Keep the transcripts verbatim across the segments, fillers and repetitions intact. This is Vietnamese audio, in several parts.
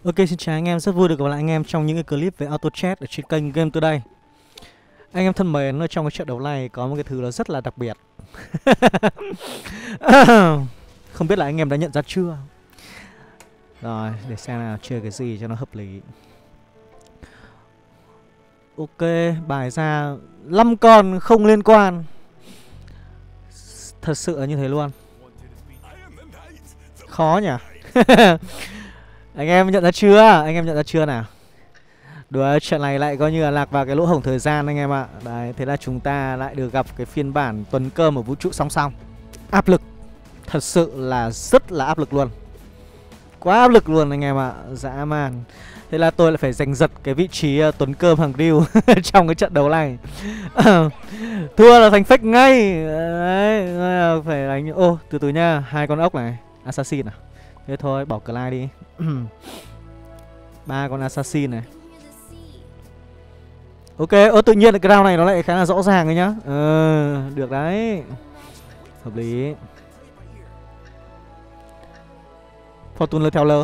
Ok, xin chào anh em, rất vui được gặp lại anh em trong những cái clip về auto chat ở trên kênh Game Today. Anh em thân mến, ở trong cái trận đấu này có một cái thứ nó rất là đặc biệt. Không biết là anh em đã nhận ra chưa? Rồi, để xem nào chơi cái gì cho nó hợp lý. Ok, bài ra năm con không liên quan. Thật sự là như thế luôn. Khó nhỉ? Anh em nhận ra chưa? Anh em nhận ra chưa nào? Đùa, chuyện này lại coi như là lạc vào cái lỗ hổng thời gian anh em ạ. Đấy, thế là chúng ta lại được gặp cái phiên bản tuần cơm ở vũ trụ song song. Áp lực. Thật sự là rất là áp lực luôn. Quá áp lực luôn anh em ạ. Dã man. Thế là tôi lại phải giành giật cái vị trí uh, tuần cơm hàng deal trong cái trận đấu này. Thua là thành fake ngay. Đấy, phải đánh. Ô, từ từ nha. Hai con ốc này. Assassin à? Thế thôi, bỏ Clyde đi. Ba con Assassin này. Ok, ơ tự nhiên cái round này nó lại khá là rõ ràng rồi nhá. Ờ, được đấy. Hợp lý. Fortune Teller.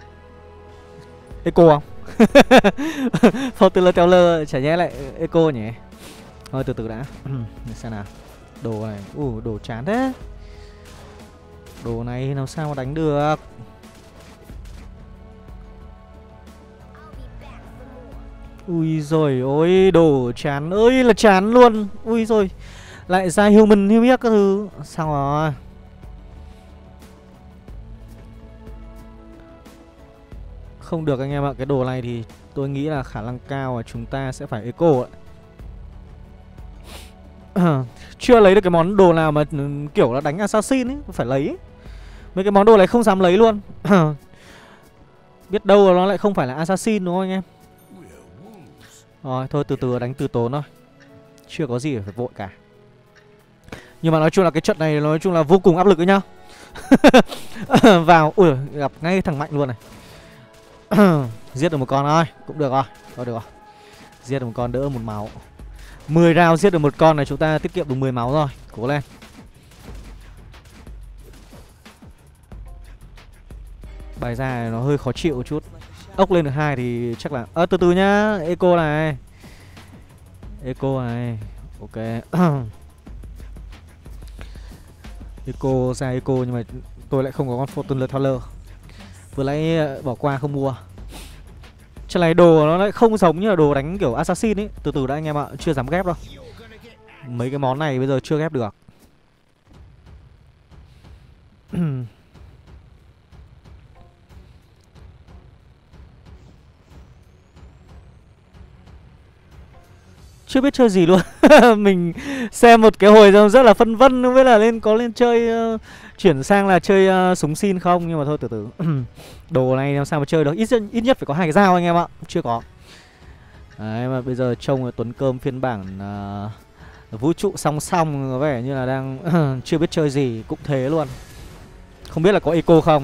Echo không? Fortune Teller chả nhẽ lại Echo nhỉ? Thôi từ từ đã. Để xem nào. Đồ này, ủ đồ chán thế. Đồ này làm sao mà đánh được. Ui rồi ôi, đồ chán ơi là chán luôn. Ui rồi, lại ra human human các thứ. Sao rồi? Không được anh em ạ. Cái đồ này thì tôi nghĩ là khả năng cao là chúng ta sẽ phải eco ạ. Chưa lấy được cái món đồ nào mà kiểu là đánh assassin ấy. Phải lấy ấy. Mấy cái món đồ này không dám lấy luôn. Biết đâu nó lại không phải là assassin đúng không anh em? Rồi thôi từ từ đánh từ tốn thôi. Chưa có gì phải vội cả. Nhưng mà nói chung là cái trận này nói chung là vô cùng áp lực đấy nhá. Vào, ui gặp ngay thằng mạnh luôn này. Giết được một con thôi, cũng được rồi. Thôi được rồi. Giết được một con đỡ một máu. Mười round giết được một con này chúng ta tiết kiệm được mười máu rồi. Cố lên. Bài ra này nó hơi khó chịu một chút. Ốc lên được hai thì chắc là ơ à, từ từ nhá. Eco này. Eco này. Ok. Eco ra Eco nhưng mà tôi lại không có con Fortune Teller. Vừa nãy bỏ qua không mua. Trận này đồ nó lại không giống như là đồ đánh kiểu assassin ấy. Từ từ đã anh em ạ, chưa dám ghép đâu. Mấy cái món này bây giờ chưa ghép được. Chưa biết chơi gì luôn. Mình xem một cái hồi rất là phân vân, không biết là lên có lên chơi uh, chuyển sang là chơi uh, súng xin không. Nhưng mà thôi từ từ. Đồ này làm sao mà chơi được. Ít, ít nhất phải có hai cái dao anh em ạ. Chưa có. Đấy mà bây giờ trông Tuấn Cơm phiên bản uh, vũ trụ song song có vẻ như là đang uh, chưa biết chơi gì. Cũng thế luôn. Không biết là có eco không.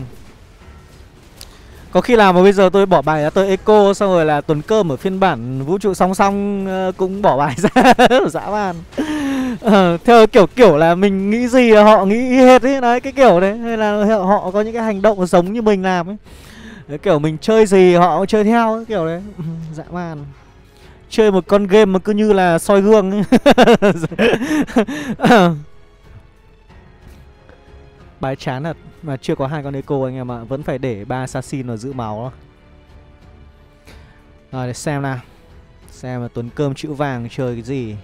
Có khi nào mà bây giờ tôi bỏ bài ra tôi eco xong rồi là Tuấn Cơm ở phiên bản vũ trụ song song uh, cũng bỏ bài ra. Dã man. uh, Theo kiểu kiểu là mình nghĩ gì là họ nghĩ hết ấy. Đấy cái kiểu đấy. Hay là họ có những cái hành động giống như mình làm ấy. Đấy, kiểu mình chơi gì họ cũng chơi theo ấy, kiểu đấy. Dã man. Chơi một con game mà cứ như là soi gương ấy. Bài chán thật. Mà chưa có hai con eco anh em ạ. Vẫn phải để ba assassin vào giữ máu đó. Rồi để xem nào. Xem là Tuấn Cơm chữ vàng chơi cái gì.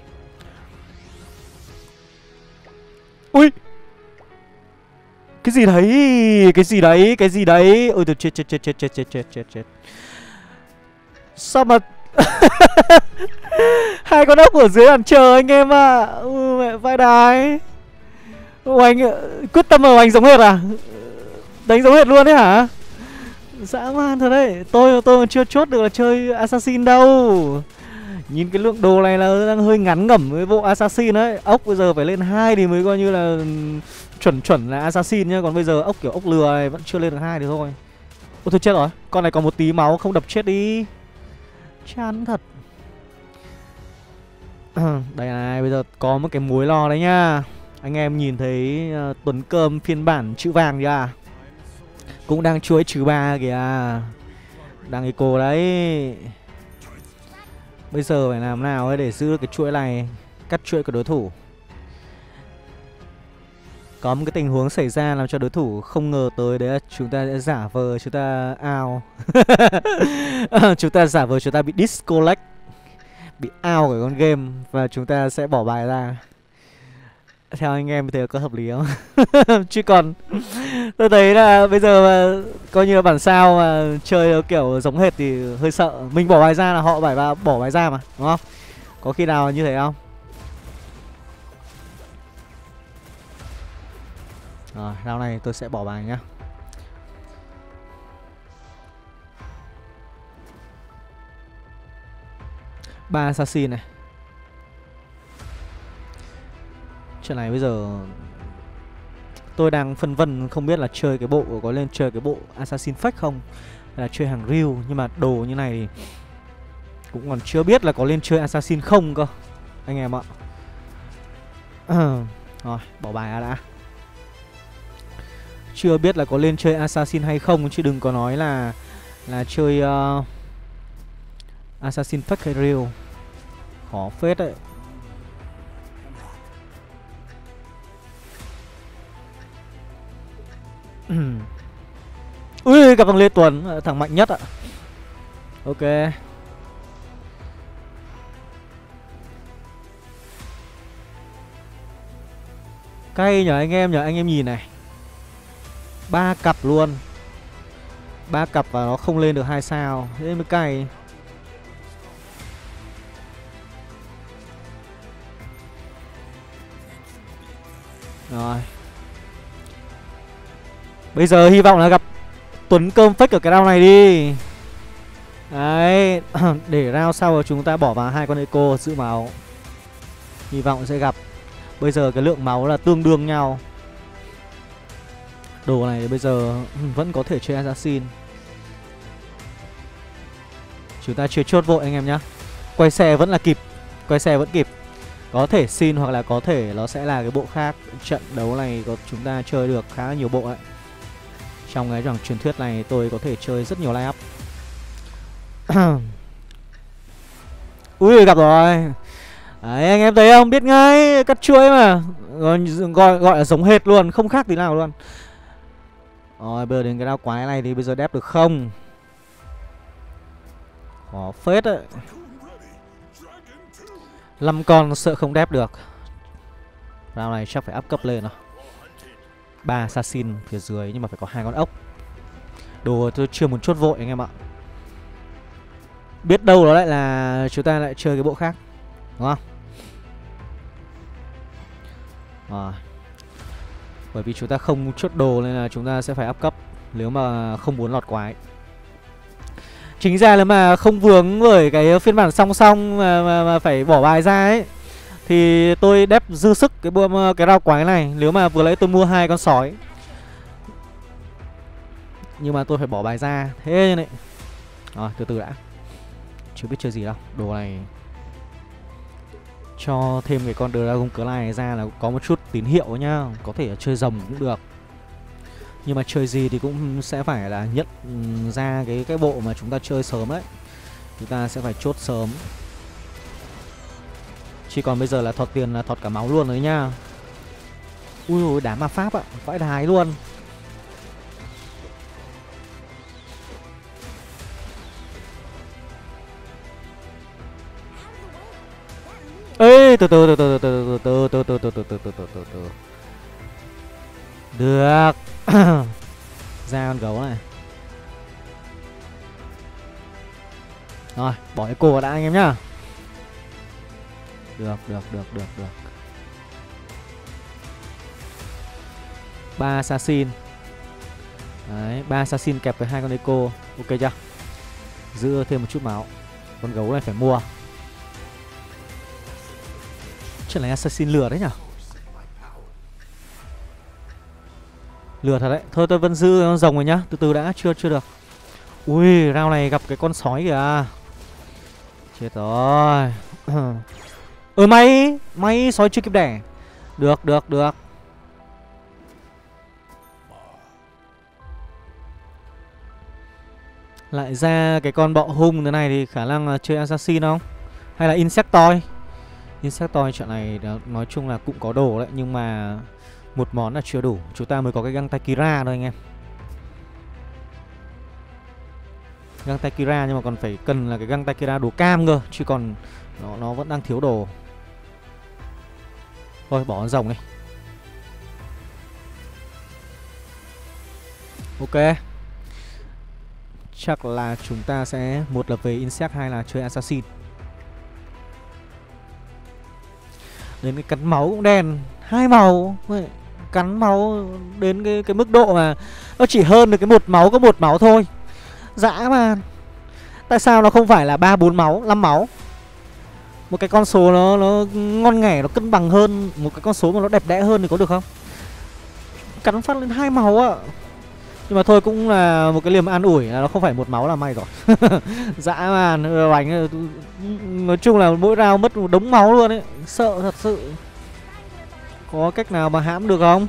Ui. Cái gì đấy. Cái gì đấy. Cái gì đấy. Ôi tôi chết chết chết chết chết chết chết chết chết. Sao mà hai con ốc ở dưới bàn chờ anh em ạ. À. Ừ, mẹ vai đái. Anh quyết tâm vào anh giống hệt à? Đánh giống hệt luôn đấy hả? Dã man thật đấy. Tôi tôi chưa chốt được là chơi assassin đâu. Nhìn cái lượng đồ này là đang hơi ngắn ngẩm với bộ assassin đấy. Ốc bây giờ phải lên hai thì mới coi như là chuẩn chuẩn là assassin nhá. Còn bây giờ ốc kiểu ốc lừa này vẫn chưa lên được hai thì thôi. Ôi thôi chết rồi. Con này còn một tí máu không đập chết đi. Chán thật. Đây này, bây giờ có một cái mối lo đấy nhá. Anh em nhìn thấy uh, Tuấn Cơm phiên bản chữ vàng kìa. Cũng đang chuối trừ ba kìa. Đang eco đấy. Bây giờ phải làm nào ấy để giữ cái chuỗi này, cắt chuỗi của đối thủ. Có một cái tình huống xảy ra làm cho đối thủ không ngờ tới, đấy là chúng ta sẽ giả vờ chúng ta out. Chúng ta giả vờ chúng ta bị disconnect, bị out của con game, và chúng ta sẽ bỏ bài ra. Theo anh em thì có hợp lý không? Chứ còn tôi thấy là bây giờ mà coi như là bản sao mà chơi kiểu giống hệt thì hơi sợ. Mình bỏ bài ra là họ phải vào bỏ bài ra mà, đúng không? Có khi nào như thế không? Rồi, round này tôi sẽ bỏ bài nhá. Ba assassin này. Chuyện này bây giờ tôi đang phân vân không biết là chơi cái bộ, có lên chơi cái bộ assassin fake không, hay là chơi hàng real. Nhưng mà đồ như này thì cũng còn chưa biết là có lên chơi assassin không cơ anh em ạ. Rồi, bỏ bài ra đã. Chưa biết là có lên chơi assassin hay không, chứ đừng có nói là là chơi uh, assassin fake hay real. Khó phết đấy. Ui, gặp thằng Lê Tuấn, thằng mạnh nhất ạ. Ok. Cay nhờ anh em nhờ, anh em nhìn này. Ba cặp luôn. Ba cặp và nó không lên được hai sao. Thế mới cay. Rồi. Bây giờ hy vọng là gặp Tuấn cơm fake ở cái round này đi. Đấy. Để round sau chúng ta bỏ vào hai con eco giữ máu. Hy vọng sẽ gặp. Bây giờ cái lượng máu là tương đương nhau. Đồ này bây giờ vẫn có thể chơi assassin. Chúng ta chơi chốt vội anh em nhá. Quay xe vẫn là kịp. Quay xe vẫn kịp. Có thể xin hoặc là có thể nó sẽ là cái bộ khác. Trận đấu này có chúng ta chơi được khá là nhiều bộ đấy. Trong cái dòng truyền thuyết này tôi có thể chơi rất nhiều line-up. Ui, gặp rồi. Đấy, anh em thấy không? Biết ngay, cắt chuỗi mà. Gọi, gọi là giống hệt luôn, không khác tí nào luôn. Rồi, bây giờ đến cái đao quái này thì bây giờ đép được không? Khó phết đấy. Năm con sợ không đép được. Round này chắc phải up cấp lên rồi. Ba assassin phía dưới nhưng mà phải có hai con ốc. Đồ tôi chưa muốn chốt vội anh em ạ. Biết đâu nó lại là chúng ta lại chơi cái bộ khác, đúng không? À. Bởi vì chúng ta không chốt đồ nên là chúng ta sẽ phải up cấp nếu mà không muốn lọt quái. Chính ra là mà không vướng bởi cái phiên bản song song mà, mà, mà phải bỏ bài ra ấy, thì tôi đép dư sức cái bộ cái rau quái này. Nếu mà vừa nãy tôi mua hai con sói, nhưng mà tôi phải bỏ bài ra. Thế này. Rồi, từ từ đã. Chưa biết chơi gì đâu. Đồ này cho thêm cái con Dragon Claw này ra là có một chút tín hiệu nhá. Có thể là chơi rồng cũng được. Nhưng mà chơi gì thì cũng sẽ phải là nhận ra cái cái bộ mà chúng ta chơi sớm đấy. Chúng ta sẽ phải chốt sớm. Chỉ còn bây giờ là thọt tiền là thọt cả máu luôn đấy nha. Ui ôi, đá ma pháp ạ, vãi đái luôn. Ê, từ từ từ từ từ từ từ từ từ từ từ từ từ từ từ. Được. Ra con gấu này. Rồi, bỏ cái cô đã anh em nhá. Được, được, được, được, được. Ba assassin. Đấy, ba assassin kẹp với hai con eco. Ok chưa? Giữ thêm một chút máu. Con gấu này phải mua. Chuyện này assassin lừa đấy nhở? Lừa thật đấy. Thôi tôi vẫn giữ con rồng rồi nhá. Từ từ đã, chưa chưa được. Ui, round này gặp cái con sói kìa. Chết rồi. Ừ, may may sói chưa kịp đẻ. Được, được, được. Lại ra cái con bọ hung thế này thì khả năng là chơi assassin không? Hay là Insectoid? Insectoid trận này nói chung là cũng có đồ đấy, nhưng mà một món là chưa đủ. Chúng ta mới có cái găng tay Kira thôi anh em. Găng tay Kira nhưng mà còn phải cần là cái găng tay Kira đồ cam cơ, chứ còn nó, nó vẫn đang thiếu đồ. Thôi bỏ con rồng đi. Ok. Chắc là chúng ta sẽ một là về Insect, hai là chơi Assassin. Đến cái cắn máu cũng đen, hai màu. Cắn máu đến cái, cái mức độ mà nó chỉ hơn được cái một máu, có một máu thôi. Dã mà. Tại sao nó không phải là ba bốn máu, năm máu? Một cái con số nó nó ngon nghẻ, nó cân bằng hơn, một cái con số mà nó đẹp đẽ hơn thì có được không? Cắn phát lên hai màu ạ. Nhưng mà thôi, cũng là một cái liềm an ủi là nó không phải một máu là may rồi. Dã man, bánh nói chung là mỗi round mất một đống máu luôn ấy, sợ thật sự. Có cách nào mà hãm được không?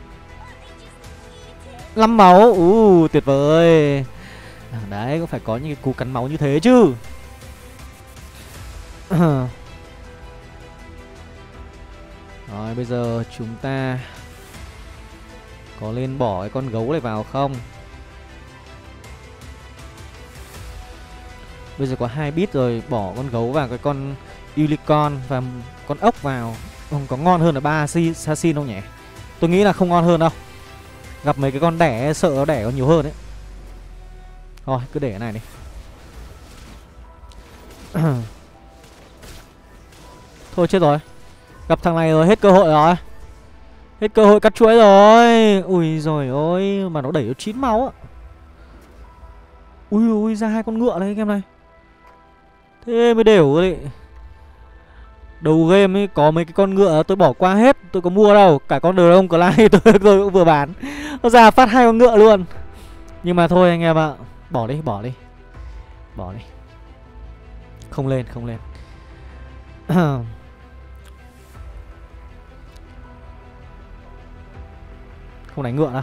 Năm máu, uh, tuyệt vời. Đấy, cũng phải có những cái cú cắn máu như thế chứ. Rồi, bây giờ chúng ta có lên bỏ cái con gấu này vào không? Bây giờ có hai bit rồi, bỏ con gấu vào cái con unicorn và con ốc vào. Không có ngon hơn là ba assassin không nhỉ? Tôi nghĩ là không ngon hơn đâu. Gặp mấy cái con đẻ sợ nó đẻ còn nhiều hơn đấy. Thôi cứ để cái này đi. Thôi chết rồi. Gặp thằng này rồi, hết cơ hội rồi. Hết cơ hội cắt chuỗi rồi. Ui rồi ôi, mà nó đẩy nó chín máu á. Ui ui, ra hai con ngựa đấy anh em này. Thế mới đều đấy. Đầu game ấy có mấy cái con ngựa tôi bỏ qua hết, tôi có mua đâu. Cả con Dragon Clay tôi, tôi cũng vừa bán. Nó ra phát hai con ngựa luôn. Nhưng mà thôi anh em ạ, bỏ đi, bỏ đi. Bỏ đi. Không lên, không lên. Không đánh ngựa đâu.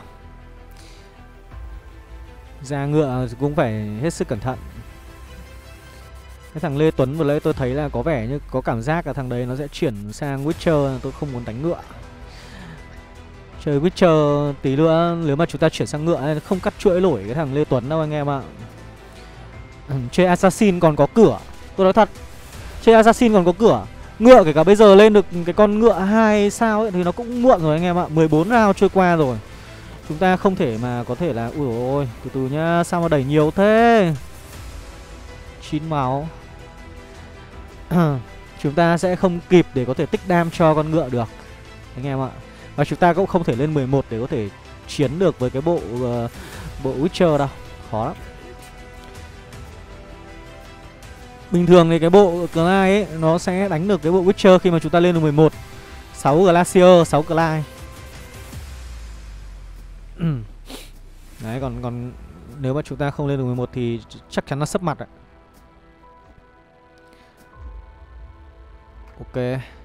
Ra ngựa cũng phải hết sức cẩn thận. Cái thằng Lê Tuấn vừa lấy tôi thấy là có vẻ như có cảm giác là thằng đấy nó sẽ chuyển sang Witcher. Tôi không muốn đánh ngựa. Chơi Witcher tí nữa, nếu mà chúng ta chuyển sang ngựa không cắt chuỗi nổi cái thằng Lê Tuấn đâu anh em ạ. Ừ, chơi Assassin còn có cửa. Tôi nói thật, chơi Assassin còn có cửa. Ngựa kể cả bây giờ lên được cái con ngựa hai sao ấy thì nó cũng muộn rồi anh em ạ. mười bốn round trôi qua rồi. Chúng ta không thể mà có thể là ui dồi ôi, từ từ nhá, sao mà đẩy nhiều thế. Chín máu. Chúng ta sẽ không kịp để có thể tích đam cho con ngựa được anh em ạ. Và chúng ta cũng không thể lên mười một để có thể chiến được với cái bộ uh, bộ Witcher đâu. Khó lắm. Bình thường thì cái bộ Clyde ấy nó sẽ đánh được cái bộ Witcher khi mà chúng ta lên được mười một. sáu Glacier, sáu Clyde. Đấy, còn còn nếu mà chúng ta không lên được mười một thì chắc chắn nó sấp mặt ạ. Ok.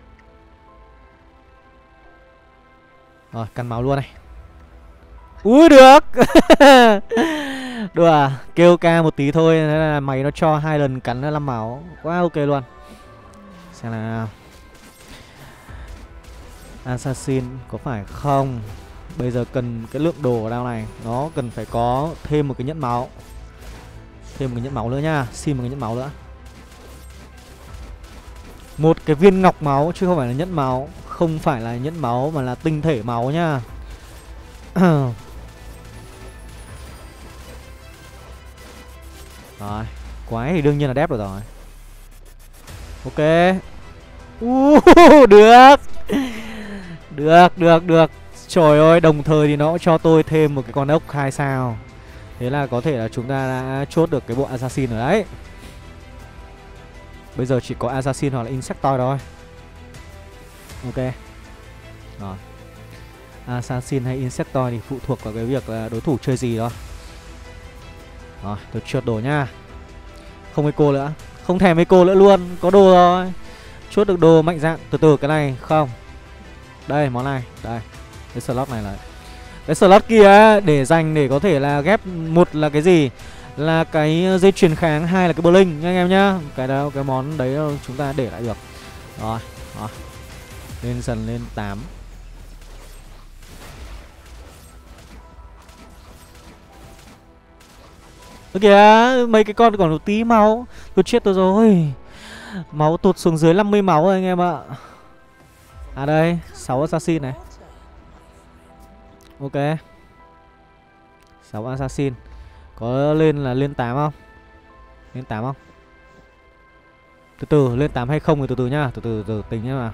Rồi, cắn máu luôn này. Ui được. Đùa à? Kêu ca một tí thôi. Thế là mày nó cho hai lần cắn năm máu. Quá ok luôn. Xem nào. Assassin có phải không? Bây giờ cần cái lượng đồ ở đâu này. Nó cần phải có thêm một cái nhẫn máu. Thêm một cái nhẫn máu nữa nha. Xin một cái nhẫn máu nữa. Một cái viên ngọc máu chứ không phải là nhẫn máu. Không phải là nhẫn máu mà là tinh thể máu nha. Rồi, quái thì đương nhiên là đép được rồi. Ok. uh, Được. Được, được, được. Trời ơi, đồng thời thì nó cũng cho tôi thêm một cái con ốc hai sao. Thế là có thể là chúng ta đã chốt được cái bộ Assassin rồi đấy. Bây giờ chỉ có Assassin hoặc là Insectoid thôi. Ok. Rồi. Assassin hay Insectoid thì phụ thuộc vào cái việc là đối thủ chơi gì đó. Rồi, tôi trượt đồ nha. Không eco nữa. Không thèm eco nữa luôn. Có đồ rồi. Chốt được đồ mạnh dạn. Từ từ cái này không. Đây, món này. Đây. Cái slot này là cái slot kia để dành để có thể là ghép. Một là cái gì? là cái dây chuyền kháng, hai là cái bờ linh nha anh em nhá. Cái đó cái món đấy chúng ta để lại được. Rồi, rồi. Lên dần lên tám. Ơ kìa, mấy cái con còn một tí máu. Tôi chết tôi rồi. Máu tụt xuống dưới năm mươi máu rồi anh em ạ. À đây, sáu assassin này. Ok. sáu assassin. Có lên là lên tám không? Lên tám không? Từ từ, lên tám hay không thì từ từ nhá. Từ từ, từ tính nhá mà.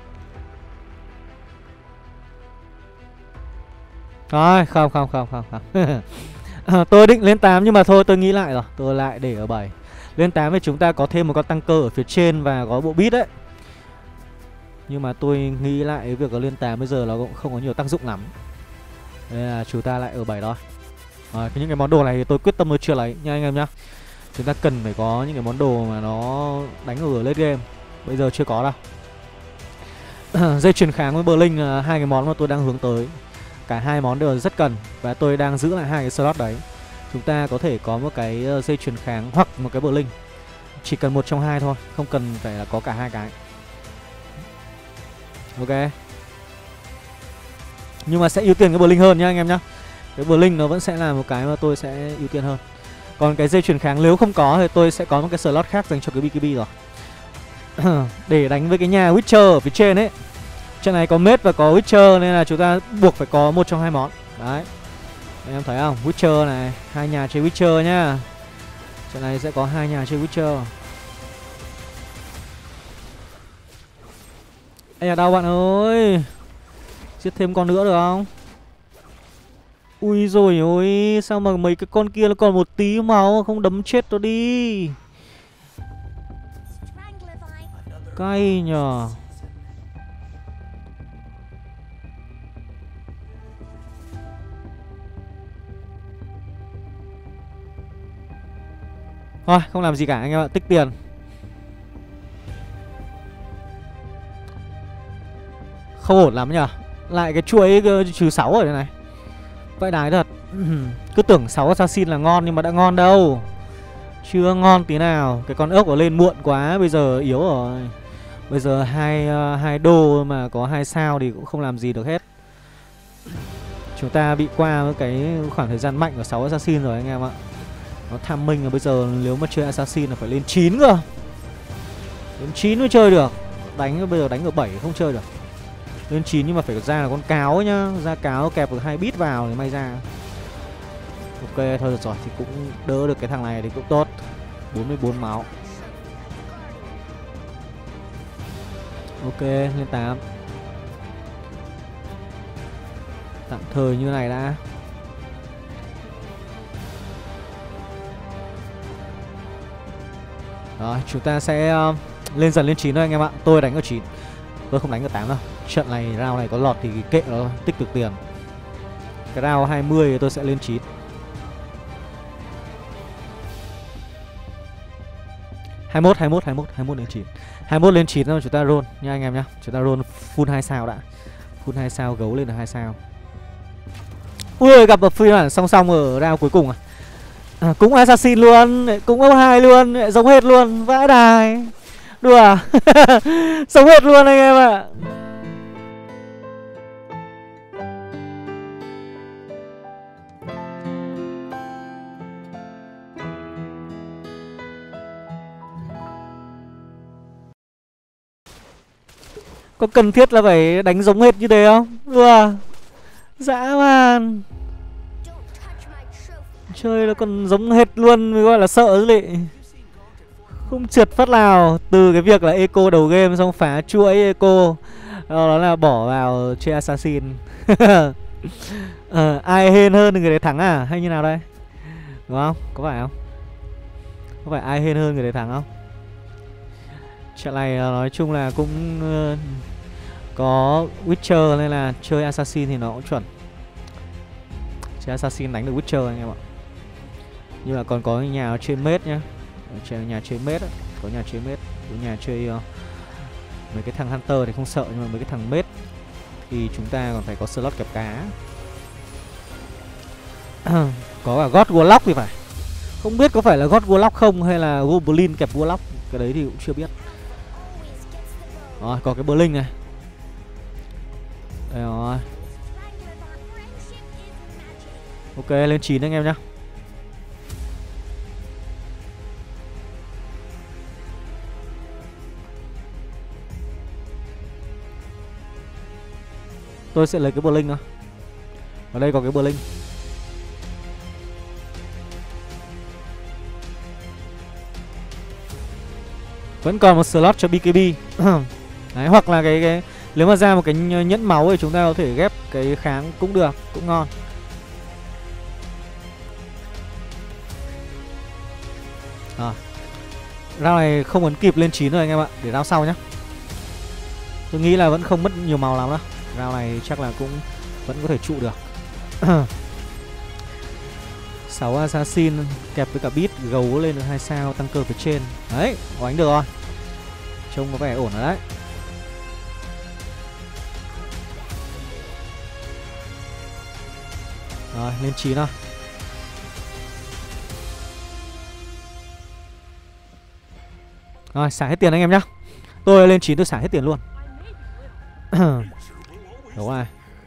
Rồi, không, không, không, không, không. À, tôi định lên tám nhưng mà thôi tôi nghĩ lại rồi. Tôi lại để ở bảy. Lên tám thì chúng ta có thêm một con tăng cơ ở phía trên và có bộ beat đấy. Nhưng mà tôi nghĩ lại cái việc có lên tám bây giờ nó cũng không có nhiều tác dụng lắm. Nên là chúng ta lại ở bảy thôi. À, những cái món đồ này thì tôi quyết tâm tôi chưa lấy nha anh em nhá. Chúng ta cần phải có những cái món đồ mà nó đánh ở late game. Bây giờ chưa có đâu. Dây chuyền kháng với bờ linh là hai cái món mà tôi đang hướng tới. Cả hai món đều rất cần. Và tôi đang giữ lại hai cái slot đấy. Chúng ta có thể có một cái dây chuyền kháng hoặc một cái bờ linh. Chỉ cần một trong hai thôi. Không cần phải là có cả hai cái. Ok. Nhưng mà sẽ ưu tiên cái bờ linh hơn nhá anh em nhá. Cái bờ linh nó vẫn sẽ là một cái mà tôi sẽ ưu tiên hơn. Còn cái dây chuyền kháng nếu không có thì tôi sẽ có một cái slot khác dành cho cái bê ca bê rồi. Để đánh với cái nhà Witcher ở phía trên ấy. Trận này có Mage và có Witcher nên là chúng ta buộc phải có một trong hai món. Đấy. Anh em thấy không? Witcher này, hai nhà chơi Witcher nhá. Trận này sẽ có hai nhà chơi Witcher. Ây da đau bạn ơi. Giết thêm con nữa được không? Ui rồi ôi, sao mà mấy cái con kia nó còn một tí máu, không đấm chết nó đi. Cay nhờ. Thôi, không làm gì cả anh em ạ, tích tiền. Không ổn lắm nhờ. Lại cái chuỗi trừ sáu rồi đây này. Vậy đái thật. Cứ tưởng sáu assassin là ngon nhưng mà đã ngon đâu. Chưa ngon tí nào. Cái con ốc nó lên muộn quá, bây giờ yếu rồi. Bây giờ hai uh, hai đô mà có hai sao thì cũng không làm gì được hết. Chúng ta bị qua cái khoảng thời gian mạnh của sáu assassin rồi anh em ạ. Nó tham minh là bây giờ nếu mà chơi assassin là phải lên chín cơ. Lên chín mới chơi được. Đánh bây giờ đánh ở bảy không chơi được. Lên chín nhưng mà phải ra là con cáo ấy nhá. Ra cáo kẹp được hai bit vào thì may ra. Ok thôi được rồi thì cũng đỡ được cái thằng này thì cũng tốt. Bốn mươi bốn máu. Ok lên tám. Tạm thời như này đã. Rồi chúng ta sẽ uh, lên dần lên chín thôi anh em ạ. Tôi đánh ở chín. Tôi không đánh ở tám đâu. Trận này round này có lọt thì kệ nó, tích được tiền. Cái round hai mươi thì tôi sẽ lên chín. hai mươi mốt, hai mươi mốt, hai mươi mốt, hai mươi mốt lên chín. hai mươi mốt lên chín rồi chúng ta roll nha anh em nhá. Chúng ta roll full hai sao đã. Full hai sao gấu lên được hai sao. Ui gặp một phiên bản song song ở round cuối cùng à. À, cũng assassin luôn, cũng ô hai luôn, giống hết luôn, vãi đài. Đùa à? Giống hết luôn anh em ạ. À. Có cần thiết là phải đánh giống hết như thế không? Đùa à? Dã man. Chơi nó còn giống hết luôn mới gọi là sợ chứ lị. Không trượt phát nào. Từ cái việc là eco đầu game xong phá chuỗi eco, đó là bỏ vào chơi assassin. ờ, ai hên hơn thì người đấy thắng à? Hay như nào đây? Đúng không? Có phải không? Có phải ai hên hơn người đấy thắng không? Trận này nói chung là cũng uh, có Witcher nên là chơi assassin thì nó cũng chuẩn. Chơi assassin đánh được Witcher anh em ạ. Nhưng mà còn có nhà chơi mết nhá. Nhà chơi mết á, có nhà chơi mết, có nhà chơi uh, mấy cái thằng hunter thì không sợ, nhưng mà mấy cái thằng mết thì chúng ta còn phải có slot kẹp cá. Có cả God Warlock thì phải. Không biết có phải là God Warlock không hay là Goblin kẹp Warlock. Cái đấy thì cũng chưa biết. Rồi, có cái Blink này. Đây rồi. Ok, lên chín anh em nhá. Tôi sẽ lấy cái Blink thôi. Ở đây có cái Blink. Vẫn còn một slot cho bê ca bê. Đấy, hoặc là cái, cái nếu mà ra một cái nhẫn máu thì chúng ta có thể ghép cái kháng cũng được, cũng ngon. À, round này không ấn kịp lên chín rồi anh em ạ. Để round sau nhá. Tôi nghĩ là vẫn không mất nhiều màu lắm đâu. Round này chắc là cũng vẫn có thể trụ được. sáu assassin kẹp với cả beat gấu lên được hai sao, tăng cơ phía trên. Đấy, có đánh được rồi. Trông có vẻ ổn rồi đấy. Rồi, lên chín thôi. Rồi, xả hết tiền anh em nhá. Tôi lên chín tôi xả hết tiền luôn. Đúng rồi.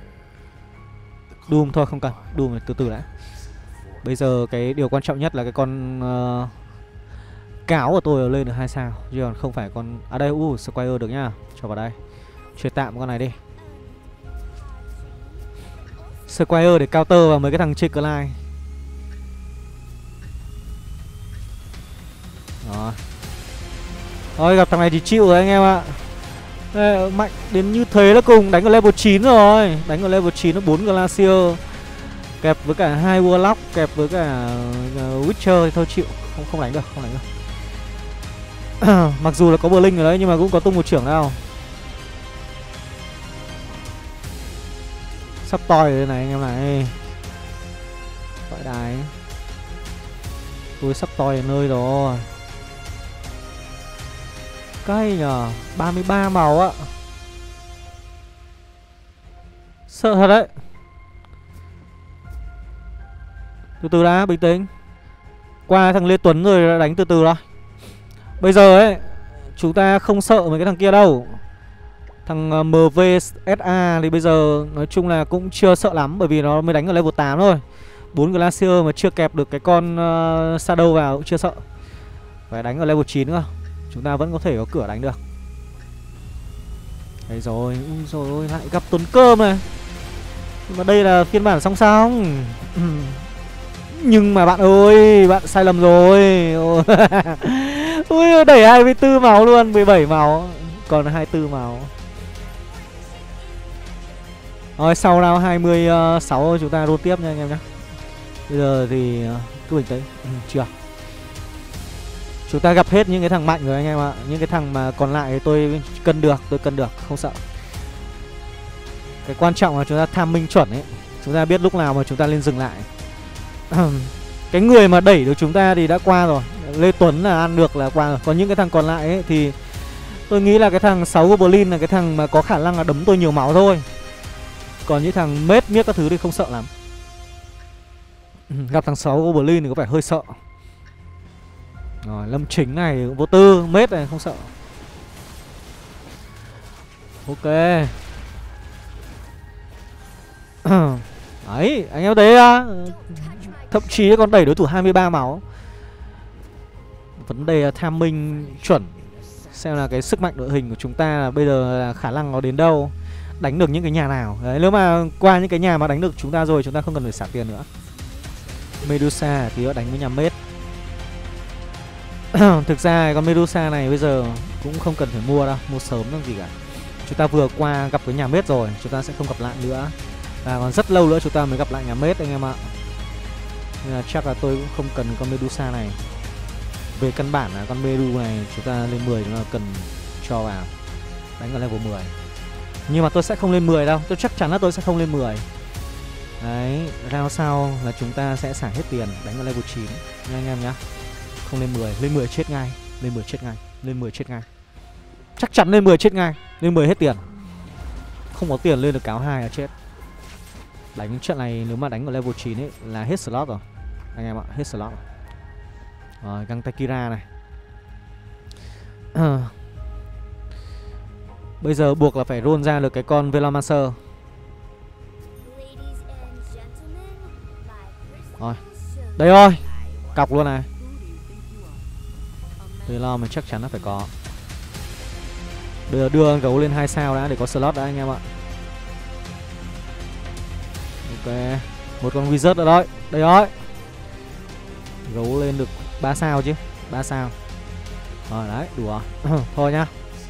Doom thôi không cần. Doom từ từ đã. Bây giờ cái điều quan trọng nhất là cái con uh, cáo của tôi lên được hai sao. Chứ còn không phải con... À đây, uh, Squire được nhá. Cho vào đây. Chơi tạm con này đi. Squire để counter vào mấy cái thằng chơi Clyde. Rồi. Thôi gặp thằng này thì chịu rồi anh em ạ. Đây, mạnh đến như thế là cùng. Đánh ở level chín rồi. Đánh ở level chín nó bốn Glacier. Kẹp với cả hai Warlock, kẹp với cả uh, Witcher thì thôi chịu. Không không đánh được, không đánh được. Mặc dù là có Blink ở đấy nhưng mà cũng có tung một trưởng đâu. Sắp toi rồi này anh em này. Gọi đài. Tôi sắp toi ở nơi rồi. Cay nhờ. ba mươi ba màu á. Sợ thật đấy. Từ từ đã, bình tĩnh. Qua thằng Lê Tuấn rồi đã đánh từ từ thôi. Bây giờ ấy chúng ta không sợ mấy cái thằng kia đâu. Thằng em vê ét a thì bây giờ nói chung là cũng chưa sợ lắm. Bởi vì nó mới đánh ở level tám thôi. bốn Glacier mà chưa kẹp được cái con uh, Shadow vào cũng chưa sợ. Phải đánh ở level chín nữa. Chúng ta vẫn có thể có cửa đánh được. Đây rồi, ui rồi lại gặp Tuấn Cơm này. Nhưng mà đây là phiên bản song song. Nhưng mà bạn ơi, bạn sai lầm rồi. Ui, đẩy hai mươi tư máu luôn, mười bảy máu. Còn hai mươi tư máu. Rồi, sau round hai mươi sáu chúng ta roll tiếp nha anh em nhé. Bây giờ thì cứ bình tĩnh. Ừ, chưa. Chúng ta gặp hết những cái thằng mạnh rồi anh em ạ. Những cái thằng mà còn lại thì tôi cân được, tôi cân được, không sợ. Cái quan trọng là chúng ta tham minh chuẩn ấy. Chúng ta biết lúc nào mà chúng ta nên dừng lại. Cái người mà đẩy được chúng ta thì đã qua rồi. Lê Tuấn là ăn được là qua rồi. Còn những cái thằng còn lại ấy thì tôi nghĩ là cái thằng sáu Goblin là cái thằng mà có khả năng là đấm tôi nhiều máu thôi. Còn những thằng mết miết các thứ thì không sợ lắm. Gặp thằng sáu Goblin thì có vẻ hơi sợ. Rồi, Lâm Chính này vô tư, mết này không sợ. Ok. Đấy, anh em thấy á, thậm chí còn đẩy đối thủ hai mươi ba máu. Vấn đề là tham minh chuẩn. Xem là cái sức mạnh đội hình của chúng ta là bây giờ là khả năng nó đến đâu, đánh được những cái nhà nào. Đấy, nếu mà qua những cái nhà mà đánh được chúng ta rồi, chúng ta không cần phải xả tiền nữa. Medusa thì nó đánh với nhà mết. Thực ra con Medusa này bây giờ cũng không cần phải mua đâu, mua sớm làm gì cả. Chúng ta vừa qua gặp cái nhà mết rồi, chúng ta sẽ không gặp lại nữa. Và còn rất lâu nữa chúng ta mới gặp lại nhà mết anh em ạ. Nên là chắc là tôi cũng không cần con Medusa này. Về căn bản là con Medu này chúng ta lên mười chúng ta cần cho vào. Đánh ở level mười. Nhưng mà tôi sẽ không lên mười đâu, tôi chắc chắn là tôi sẽ không lên mười. Đấy, round sau là chúng ta sẽ xả hết tiền, đánh ở level chín nha anh em nhá. Không lên mười, lên mười chết ngay, lên mười chết ngay, lên mười chết ngay. Chắc chắn lên mười chết ngay, lên mười hết tiền. Không có tiền lên được cáo hai là chết. Đánh trận này nếu mà đánh ở level chín ấy là hết slot rồi. Anh em ạ, hết slot rồi. Rồi, găng Takira này. Bây giờ buộc là phải roll ra được cái con Velomancer. Rồi, đây rồi, cọc luôn này. Velo mình chắc chắn là phải có. Bây giờ đưa gấu lên hai sao đã để có slot đã anh em ạ. Ok, một con wizard nữa đấy. Đây rồi. Gấu lên được ba sao chứ, ba sao. Rồi đấy, đủ rồi. Thôi nhá.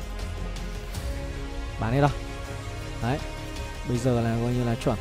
Bán đi đâu. Đấy. Bây giờ là coi như là chuẩn.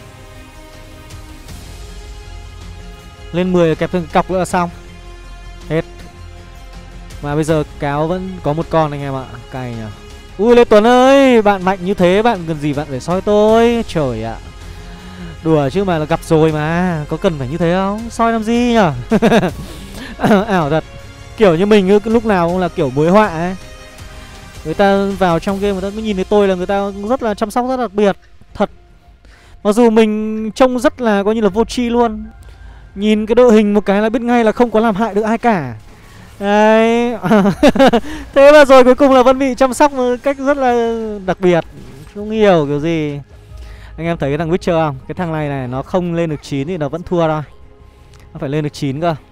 Lên mười kẹp thêm cọc nữa là xong. Hết. Mà bây giờ cáo vẫn có một con anh em ạ. Cày nhỉ. Ui Lê Tuấn ơi, bạn mạnh như thế bạn cần gì bạn phải soi tôi. Trời ạ. Đùa chứ mà là gặp rồi mà. Có cần phải như thế không? Soi làm gì nhở. Ảo thật. Kiểu như mình lúc nào cũng là kiểu mối họa ấy. Người ta vào trong game người ta cứ nhìn thấy tôi là người ta rất là chăm sóc rất đặc biệt. Thật. Mặc dù mình trông rất là coi như là vô tri luôn. Nhìn cái đội hình một cái là biết ngay là không có làm hại được ai cả. Đấy. Thế mà rồi cuối cùng là vẫn bị chăm sóc một cách rất là đặc biệt. Không hiểu kiểu gì. Anh em thấy cái thằng Witcher không? Cái thằng này này nó không lên được chín thì nó vẫn thua thôi. Nó phải lên được chín cơ.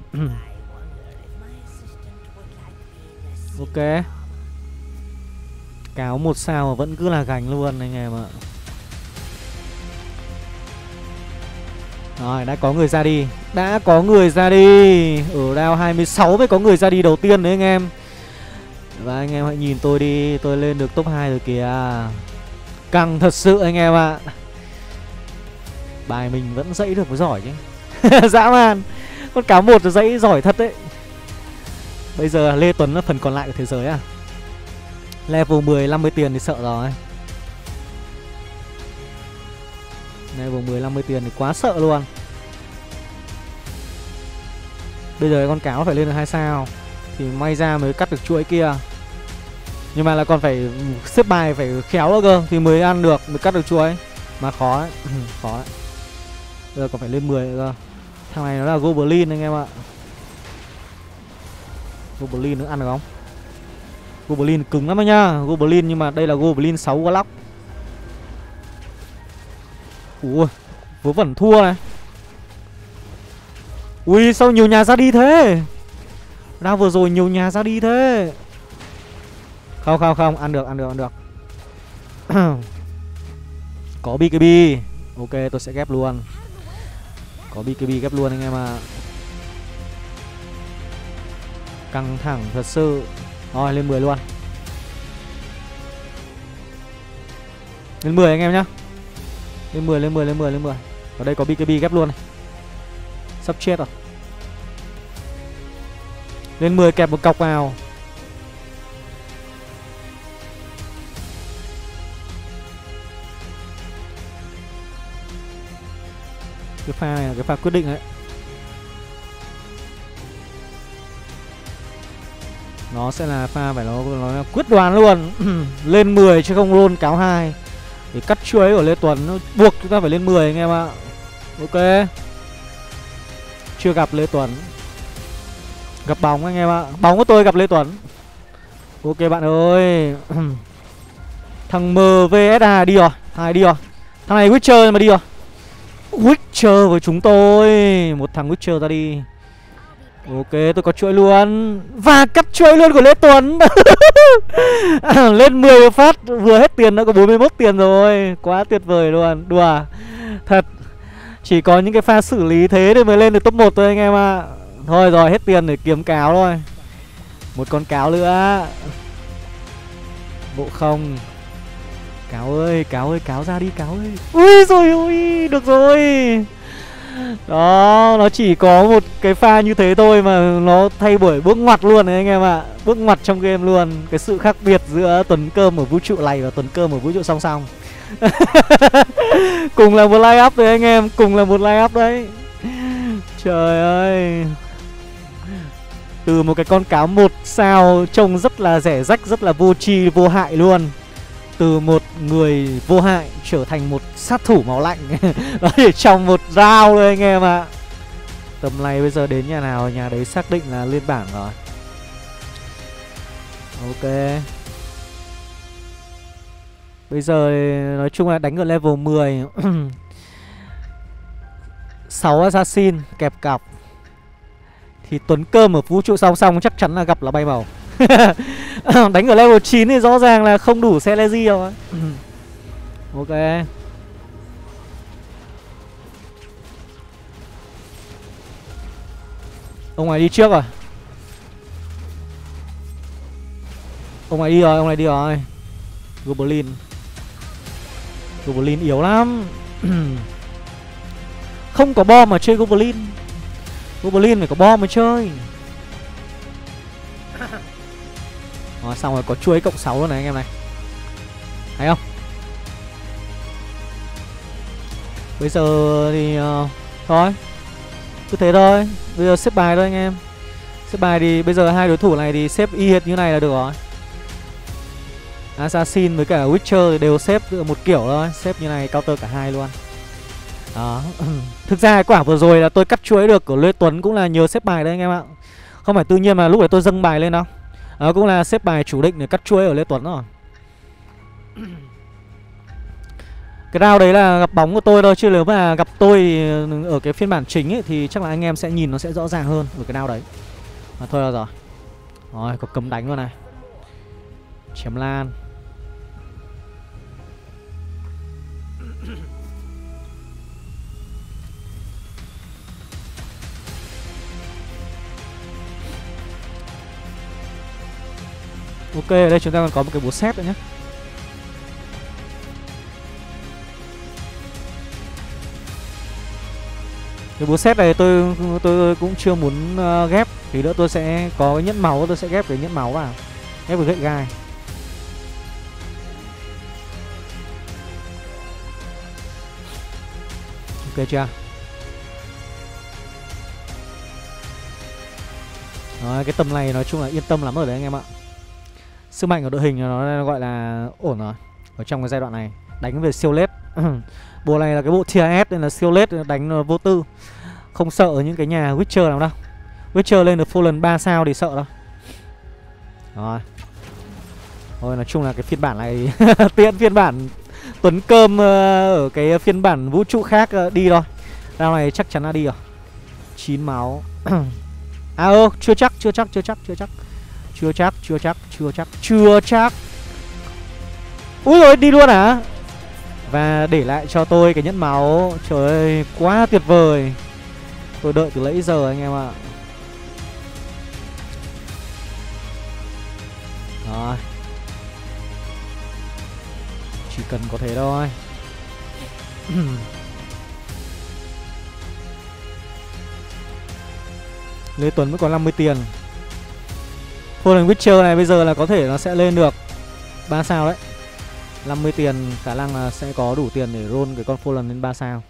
Ok. Cáo một sao mà vẫn cứ là gánh luôn anh em ạ. Rồi, đã có người ra đi. Đã có người ra đi. Ở round hai mươi sáu mới có người ra đi đầu tiên đấy anh em. Và anh em hãy nhìn tôi đi. Tôi lên được top hai rồi kìa. Căng thật sự anh em ạ. Bài mình vẫn dãy được với giỏi chứ. Dã man. Con cáo một rồi dãy giỏi thật đấy. Bây giờ Lê Tuấn là phần còn lại của thế giới à. Level mười năm mươi tiền thì sợ rồi. Level mười năm mươi tiền thì quá sợ luôn. Bây giờ con cáo phải lên được hai sao thì may ra mới cắt được chuỗi kia. Nhưng mà là còn phải xếp bài phải khéo nữa cơ thì mới ăn được, mới cắt được chuỗi. Mà khó đấy. Khó đấy. Bây giờ còn phải lên mười nữa cơ. Thằng này nó là Goblin anh em ạ. Goblin nữa ăn được không? Goblin cứng lắm nhá. Goblin nhưng mà đây là Goblin sáu Warlock. Ui, vớ vẩn thua này. Ui, sao nhiều nhà ra đi thế? Ra vừa rồi nhiều nhà ra đi thế. Không, không, không, ăn được, ăn được, ăn được. Có bê ca bê. Ok, tôi sẽ ghép luôn. Có bê ca bê ghép luôn anh em ạ. À. Căng thẳng thật sự. Rồi, lên mười luôn. Lên mười anh em nhá. Lên mười, lên mười, lên mười, lên mười. Ở đây có bê ca bê ghép luôn này. Sắp chết rồi. Lên mười kẹp một cọc vào. Cái pha này là cái pha quyết định đấy. Nó sẽ là pha phải nó, nó quyết đoán luôn. Lên mười chứ không roll cáo hai. Để cắt chuối của Lê Tuấn nó buộc chúng ta phải lên mười anh em ạ. Ok. Chưa gặp Lê Tuấn. Gặp bóng anh em ạ. Bóng của tôi gặp Lê Tuấn. Ok bạn ơi. Thằng em vê ét à đi rồi. Thằng này đi rồi. Thằng này Witcher mà đi rồi. Witcher với chúng tôi. Một thằng Witcher ra đi. Ok tôi có chuỗi luôn. Và cắt chuỗi luôn của Lê Tuấn. Lên mười phát. Vừa hết tiền đã có bốn mươi mốt tiền rồi. Quá tuyệt vời luôn. Đùa. Thật. Chỉ có những cái pha xử lý thế thì mới lên được top một thôi anh em ạ. À. Thôi rồi hết tiền để kiếm cáo thôi. Một con cáo nữa. Bộ không. Cáo ơi, cáo ơi, cáo ra đi cáo ơi. Ui rồi ui, được rồi. Đó, nó chỉ có một cái pha như thế thôi mà nó thay đổi bước ngoặt luôn đấy anh em ạ. À. Bước ngoặt trong game luôn. Cái sự khác biệt giữa Tuấn Cơm ở vũ trụ này và Tuấn Cơm ở vũ trụ song song. Cùng là một line up đấy anh em. Cùng là một line up đấy. Trời ơi. Từ một cái con cáo một sao trông rất là rẻ rách, rất là vô tri, vô hại luôn. Từ một người vô hại trở thành một sát thủ máu lạnh. Đó thì trong một round thôi anh em ạ. Tầm này bây giờ đến nhà nào nhà đấy xác định là lên bảng rồi. Ok. Bây giờ nói chung là đánh ở level mười. sáu assassin kẹp cặp thì Tuấn Cơm ở vũ trụ song song chắc chắn là gặp là bay màu. Đánh ở level chín thì rõ ràng là không đủ Celezy rồi. Ok. Ông này đi trước rồi. Ông này đi rồi, ông này đi rồi. Goblin. Goblin yếu lắm. Không có bom mà chơi Goblin. Goblin phải có bom mới chơi. Rồi xong rồi có chuối cộng sáu luôn này anh em này. Thấy không? Bây giờ thì uh, thôi cứ thế thôi. Bây giờ xếp bài thôi anh em. Xếp bài thì bây giờ hai đối thủ này thì xếp y hệt như này là được rồi. Assassin với cả Witcher thì đều xếp một kiểu thôi. Xếp như này counter cả hai luôn. Đó. Thực ra cái quả vừa rồi là tôi cắt chuối được của Lê Tuấn cũng là nhờ xếp bài đấy anh em ạ. Không phải tự nhiên mà lúc đấy tôi dâng bài lên đâu. Đó cũng là xếp bài chủ định để cắt chuối ở Lê Tuấn rồi. Cái round đấy là gặp bóng của tôi thôi. Chứ nếu mà gặp tôi ở cái phiên bản chính ấy, thì chắc là anh em sẽ nhìn nó sẽ rõ ràng hơn ở cái round đấy. Mà thôi là rồi. Rồi có cấm đánh luôn này. Chém lan. Ok, ở đây chúng ta còn có một cái búa xếp nữa nhé. Cái búa xếp này tôi tôi cũng chưa muốn uh, ghép. Thì nữa tôi sẽ có cái nhẫn máu, tôi sẽ ghép cái nhẫn máu vào. Ghép với gậy gai. Ok chưa? Đó, cái tầm này nói chung là yên tâm lắm rồi đấy anh em ạ. Sức mạnh của đội hình nó gọi là ổn rồi. Ở trong cái giai đoạn này đánh về siêu lết. Bộ này là cái bộ tier S nên là siêu lết đánh vô tư. Không sợ những cái nhà Witcher nào đâu. Witcher lên được Fallen ba sao thì sợ đâu. Rồi. Thôi nói chung là cái phiên bản này tiện phiên bản Tuấn Cơm ở cái phiên bản vũ trụ khác đi thôi. Round này chắc chắn là đi rồi. Chín máu. À ơ, chưa chắc, chưa chắc, chưa chắc, chưa chắc. Chưa chắc, chưa chắc, chưa chắc, chưa chắc. Úi rồi đi luôn hả? Và để lại cho tôi cái nhẫn máu. Trời ơi, quá tuyệt vời. Tôi đợi từ nãy giờ anh em ạ. Rồi. Chỉ cần có thế thôi. Lê Tuấn mới có năm mươi tiền. Fallen Witcher này bây giờ là có thể nó sẽ lên được ba sao đấy. năm mươi tiền khả năng là sẽ có đủ tiền để roll cái con Fallen lên ba sao.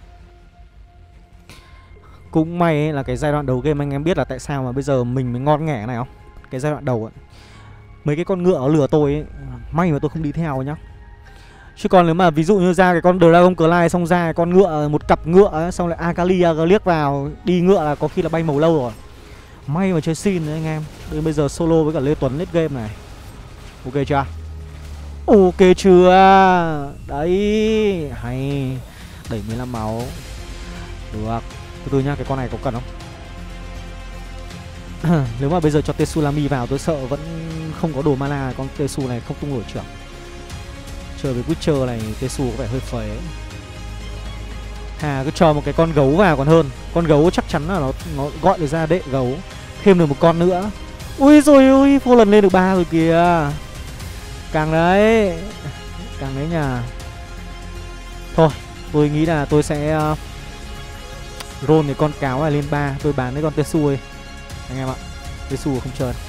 Cũng may ấy là cái giai đoạn đầu game anh em biết là tại sao mà bây giờ mình mới ngon nghẻ này không? Cái giai đoạn đầu ấy, mấy cái con ngựa lừa tôi ấy, may mà tôi không đi theo nhá. Chứ còn nếu mà ví dụ như ra cái con Dragon Clyde xong ra cái con ngựa, một cặp ngựa ấy, xong lại Akali Agaliếc vào đi ngựa là có khi là bay màu lâu rồi. May mà chơi xin đấy anh em. Đến bây giờ solo với cả Lê Tuấn late game này. Ok chưa? Ok chưa? Đấy, hay. Đẩy mười lăm máu. Được. Từ từ nha, cái con này có cần không? Nếu mà bây giờ cho Tetsulami vào tôi sợ vẫn không có đồ mana. Con Tetsu này không tung nổi trưởng. Chơi với Witcher này Tetsu có vẻ hơi phế. Hà cứ cho một cái con gấu vào còn hơn. Con gấu chắc chắn là nó nó gọi được ra đệ gấu. Thêm được một con nữa. Ui rồi ui, phô lần lên được ba rồi kìa. Càng đấy. Càng đấy nhà. Thôi, tôi nghĩ là tôi sẽ uh, roll cái con cáo này lên ba. Tôi bán cái con Tetsu ấy anh em ạ. Tetsu không chơi.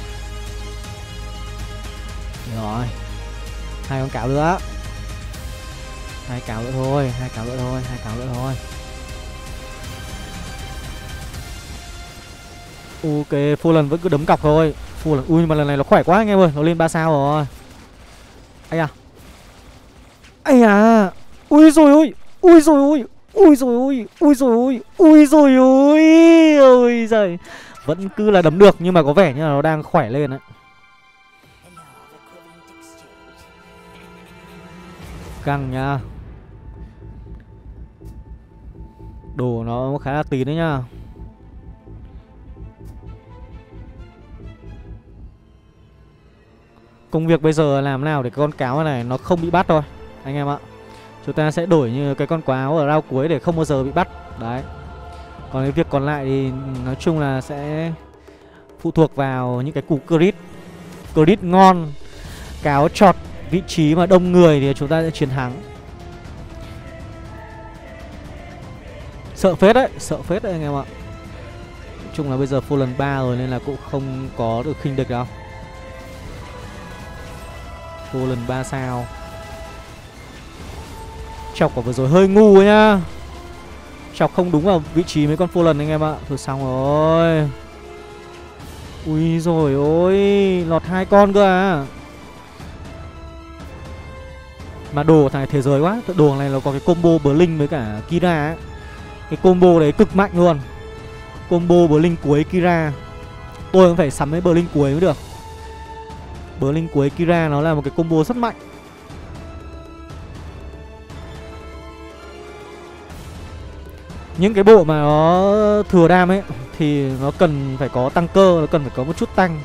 Rồi. Hai con cáo nữa. Hai cáo nữa thôi, hai cáo nữa thôi, hai cáo nữa thôi. Ok, Fallen vẫn cứ đấm cọc thôi. Fallen, ui nhưng mà lần này nó khỏe quá anh em ơi, nó lên ba sao rồi. Ây à. Ây à. Ui rồi ui, ui rồi ui. Ui rồi ôi, ui rồi ôi, ui rồi ôi. Ôi giời. Vẫn cứ là đấm được nhưng mà có vẻ như là nó đang khỏe lên đấy. Căng nha. Đồ nó khá là tín đấy nhá. Công việc bây giờ làm nào để cái con cáo này nó không bị bắt thôi anh em ạ. Chúng ta sẽ đổi như cái con cáo ở round cuối để không bao giờ bị bắt. Đấy. Còn cái việc còn lại thì nói chung là sẽ phụ thuộc vào những cái cú crit. Crit ngon, cáo chọt vị trí mà đông người thì chúng ta sẽ chiến thắng. Sợ phết đấy, sợ phết đấy anh em ạ. Nói chung là bây giờ full lần ba rồi nên là cũng không có được khinh địch đâu. Full lần ba sao. Chọc quả vừa rồi hơi ngu ấy nhá. Chọc không đúng vào vị trí mấy con full lần anh em ạ. Thôi xong rồi. Ui rồi ôi, lọt hai con cơ à. Mà đồ thằng này thế giới quá. Đồ này nó có cái combo Blink với cả Kira ấy. Cái combo đấy cực mạnh luôn. Combo Blink cuối Kira. Tôi cũng phải sắm cái Blink cuối mới được. Blink cuối Kira nó là một cái combo rất mạnh. Những cái bộ mà nó thừa đam ấy thì nó cần phải có tăng cơ, nó cần phải có một chút tăng.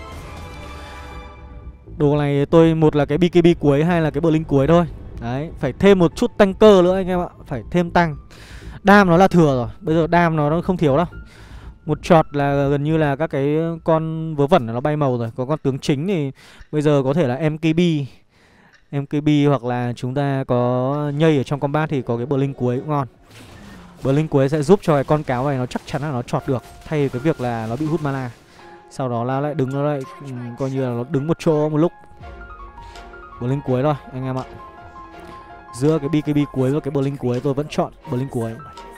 Đồ này tôi một là cái bê ca bê cuối, hai là cái Blink cuối thôi. Đấy, phải thêm một chút tăng cơ nữa anh em ạ. Phải thêm tăng. Đam nó là thừa rồi. Bây giờ đam nó không thiếu đâu. Một chọt là gần như là các cái con vớ vẩn nó bay màu rồi. Có con tướng chính thì bây giờ có thể là em ca bê em ca bê hoặc là chúng ta có nhây ở trong combat thì có cái Blink cuối cũng ngon. Blink cuối sẽ giúp cho cái con cáo này nó chắc chắn là nó chọt được, thay cái việc là nó bị hút mana. Sau đó là lại đứng nó lại um, coi như là nó đứng một chỗ một lúc. Blink cuối thôi anh em ạ. Giữa cái bê ca bê cuối và cái Blink cuối tôi vẫn chọn Blink cuối.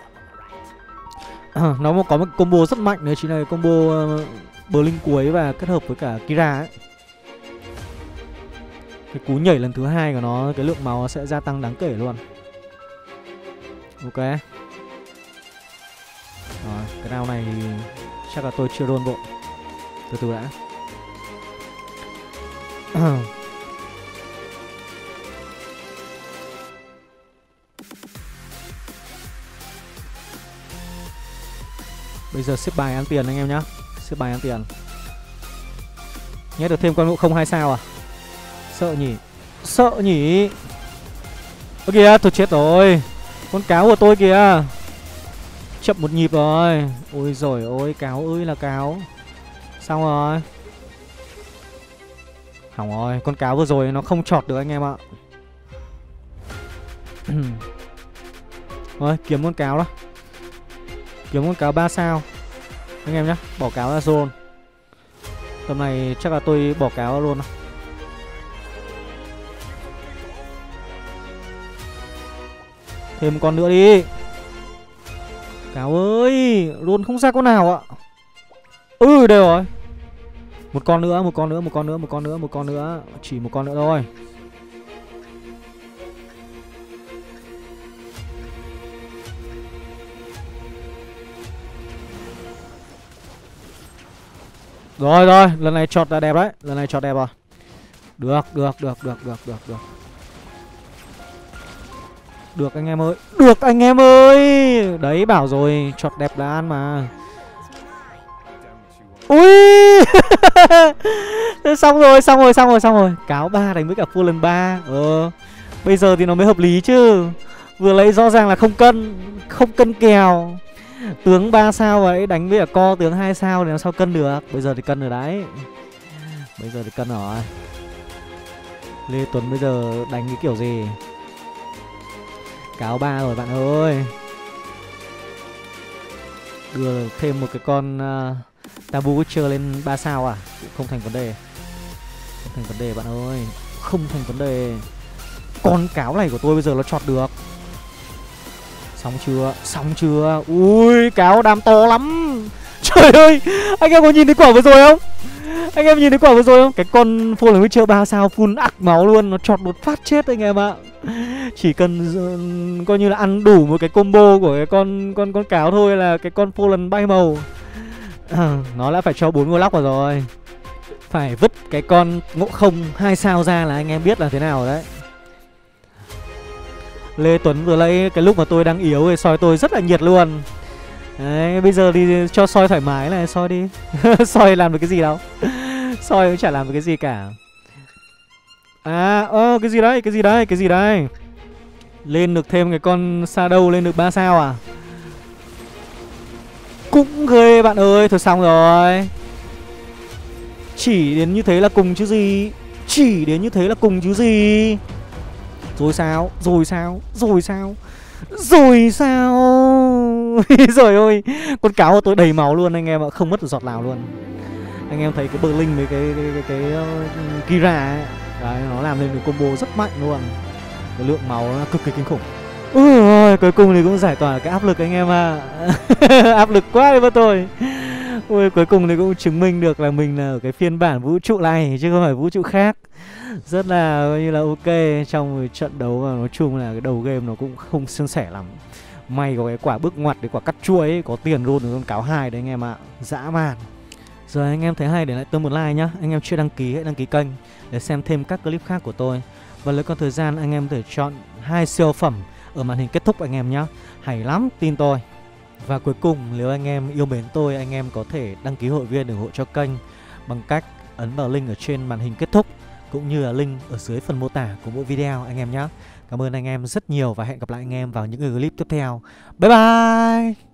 À, nó có một combo rất mạnh nữa chính là cái combo uh, Blink cuối và kết hợp với cả Kira ấy. Cái cú nhảy lần thứ hai của nó, cái lượng máu nó sẽ gia tăng đáng kể luôn. Ok. Rồi, cái round này thì chắc là tôi chưa roll bộ. Từ từ đã. Bây giờ xếp bài ăn tiền anh em nhá. Xếp bài ăn tiền. Nhét được thêm con ngộ không hai sao à? Sợ nhỉ? Sợ nhỉ? Ơ kìa, tôi chết rồi. Con cáo của tôi kìa. Chậm một nhịp rồi. Ôi giời ơi, cáo ơi là cáo. Xong rồi. Hỏng rồi, con cáo vừa rồi nó không chọt được anh em ạ. Rồi, kiếm con cáo đó. Kiếm con cáo ba sao anh em nhá, bỏ cáo ra zone. Tầm này chắc là tôi bỏ cáo ra luôn. Thêm một con nữa đi. Cáo ơi, luôn không ra con nào ạ. Ừ, đều rồi. Một con nữa, một con nữa, một con nữa, một con nữa, một con nữa. Chỉ một con nữa thôi. Rồi rồi, lần này chọt là đẹp đấy. Lần này chọt đẹp rồi. Được, được, được, được, được, được, được. Được anh em ơi. Được anh em ơi. Đấy bảo rồi, chọt đẹp là ăn mà. Ui. Xong rồi, xong rồi, xong rồi, xong rồi. Cáo ba đánh với cả full lần ba. Ờ. Bây giờ thì nó mới hợp lý chứ. Vừa lấy rõ ràng là không cân. Không cân kèo. Tướng ba sao ấy đánh với cả co tướng hai sao thì làm sao cân được. Bây giờ thì cân rồi đấy. Bây giờ thì cân rồi. Lê Tuấn bây giờ đánh cái kiểu gì? Cáo ba rồi bạn ơi. Đưa thêm một cái con uh, Tabu Witcher lên ba sao à? Cũng không thành vấn đề. Không thành vấn đề bạn ơi. Không thành vấn đề. Con cáo này của tôi bây giờ nó chọt được. Xong chưa? Xong chưa? Ui, cáo đam to lắm. Trời ơi, anh em có nhìn thấy quả vừa rồi không? Anh em nhìn thấy quả vừa rồi không? Cái con Fallen Witcher ba sao full ắc máu luôn. Nó chọt một phát chết anh em ạ. Chỉ cần uh, coi như là ăn đủ một cái combo của cái con con con cáo thôi là cái con Fallen bay màu. À, nó đã phải cho bốn ngôi lóc vào rồi. Phải vứt cái con ngộ không hai sao ra là anh em biết là thế nào rồi đấy. Lê Tuấn vừa lấy cái lúc mà tôi đang yếu thì soi tôi rất là nhiệt luôn. Đấy, bây giờ thì cho soi thoải mái này, soi đi. Soi làm được cái gì đâu. Soi cũng chả làm được cái gì cả. À, ơ, cái gì đấy, cái gì đấy, cái gì đấy. Lên được thêm cái con Shadow lên được ba sao à? Cũng ghê bạn ơi, thôi xong rồi. Chỉ đến như thế là cùng chứ gì. Chỉ đến như thế là cùng chứ gì. Rồi sao, rồi sao, rồi sao, rồi sao. Rồi ôi, con cáo của tôi đầy máu luôn anh em ạ, không mất được giọt nào luôn. Anh em thấy cái Berlin với cái cái cái, cái, cái uh, Kira ấy. Đấy, nó làm lên được combo rất mạnh luôn. Cái lượng máu nó cực kỳ kinh khủng. Ui ôi, cuối cùng thì cũng giải tỏa cái áp lực anh em ạ. À. Áp lực quá đi với tôi. Ui, cuối cùng thì cũng chứng minh được là mình là ở cái phiên bản vũ trụ này chứ không phải vũ trụ khác. Rất là coi như là ok trong trận đấu, và nói chung là cái đầu game nó cũng không suôn sẻ lắm. May có cái quả bước ngoặt, cái quả cắt chuối ấy, có tiền luôn được con cáo hai đấy anh em ạ. Dã man. Rồi anh em thấy hay để lại tôi một like nhá. Anh em chưa đăng ký hãy đăng ký kênh để xem thêm các clip khác của tôi. Và lấy còn thời gian anh em có thể chọn hai siêu phẩm ở màn hình kết thúc anh em nhá. Hay lắm, tin tôi. Và cuối cùng nếu anh em yêu mến tôi, anh em có thể đăng ký hội viên để ủng hộ cho kênh bằng cách ấn vào link ở trên màn hình kết thúc, cũng như là link ở dưới phần mô tả của mỗi video anh em nhé. Cảm ơn anh em rất nhiều và hẹn gặp lại anh em vào những clip tiếp theo. Bye bye.